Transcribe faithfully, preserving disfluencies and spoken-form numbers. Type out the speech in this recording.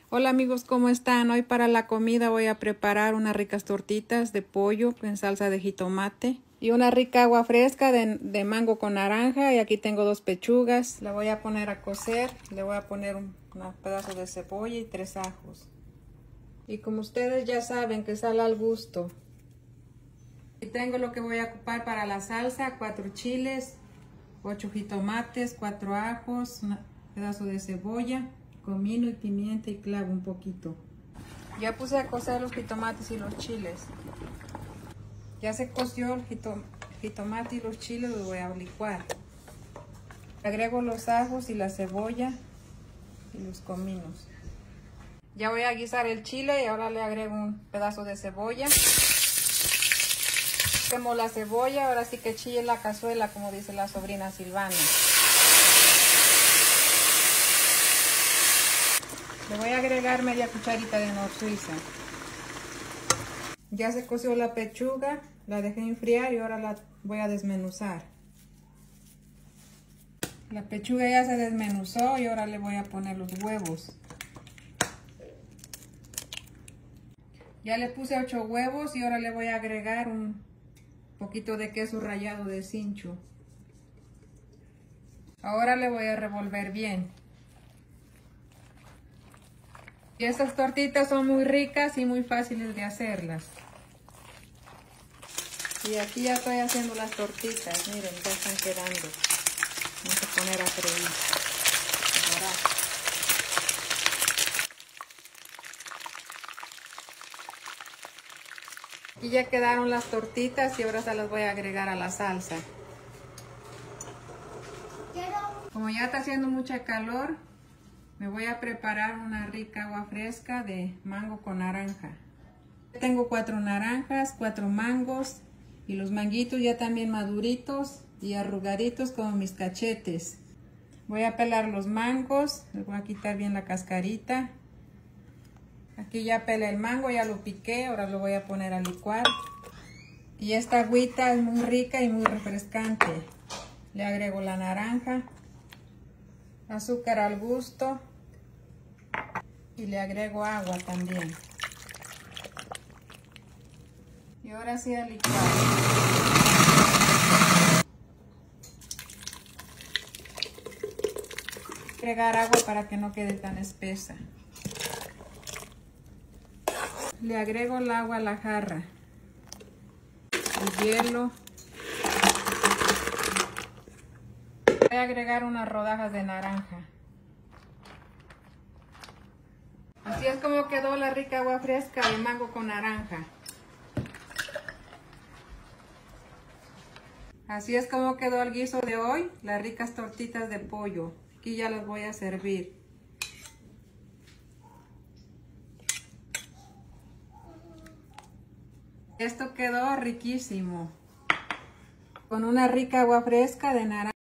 Hola amigos, ¿cómo están? Hoy para la comida voy a preparar unas ricas tortitas de pollo en salsa de jitomate y una rica agua fresca de, de mango con naranja. Y aquí tengo dos pechugas. La voy a poner a cocer. Le voy a poner un, un pedazo de cebolla y tres ajos. Y como ustedes ya saben, que sal al gusto. Y tengo lo que voy a ocupar para la salsa: cuatro chiles, ocho jitomates, cuatro ajos, un pedazo de cebolla, comino y pimienta y clavo un poquito. Ya puse a cocer los jitomates y los chiles. Ya se coció el jitomate y los chiles, los voy a licuar. Agrego los ajos y la cebolla y los cominos. Ya voy a guisar el chile y ahora le agrego un pedazo de cebolla. Quemo la cebolla, ahora sí que chille la cazuela, como dice la sobrina Silvana. Le voy a agregar media cucharita de nor suiza. Ya se coció la pechuga, la dejé enfriar y ahora la voy a desmenuzar. La pechuga ya se desmenuzó y ahora le voy a poner los huevos. Ya le puse ocho huevos y ahora le voy a agregar un poquito de queso rallado de cincho. Ahora le voy a revolver bien. Y estas tortitas son muy ricas y muy fáciles de hacerlas. Y aquí ya estoy haciendo las tortitas. Miren, ya están quedando. Vamos a poner a freír. Ahora. Y ya quedaron las tortitas y ahora se las voy a agregar a la salsa. Como ya está haciendo mucha calor, me voy a preparar una rica agua fresca de mango con naranja. Tengo cuatro naranjas, cuatro mangos y los manguitos ya también maduritos y arrugaditos como mis cachetes. Voy a pelar los mangos, les voy a quitar bien la cascarita. Aquí ya pelé el mango, ya lo piqué, ahora lo voy a poner a licuar. Y esta agüita es muy rica y muy refrescante. Le agrego la naranja, azúcar al gusto y le agrego agua también. Y ahora sí a licuar. Agregar agua para que no quede tan espesa. Le agrego el agua a la jarra, el hielo. Voy a agregar unas rodajas de naranja. Así es como quedó la rica agua fresca de mango con naranja. Así es como quedó el guiso de hoy, las ricas tortitas de pollo. Aquí ya las voy a servir. Esto quedó riquísimo, con una rica agua fresca de naranja.